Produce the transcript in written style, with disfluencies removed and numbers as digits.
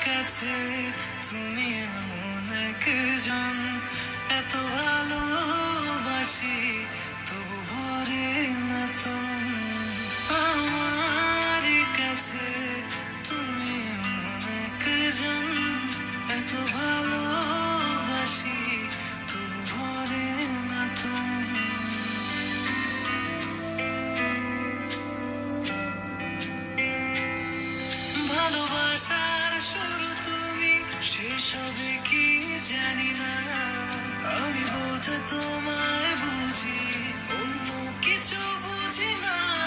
কাছে তুমি এমন একজন, এত ভালোবাসি তবু ভরে না তুমি। আমার কাছে তুমি এমন একজন, এত ভালোবাসি তবু ভরে না তুমি। ভালোবাসার শুরু তুমি, শেষ হবে কি জানি না। আমি বলতে তোমায় বুঝি, অন্য কিছু বুঝি না।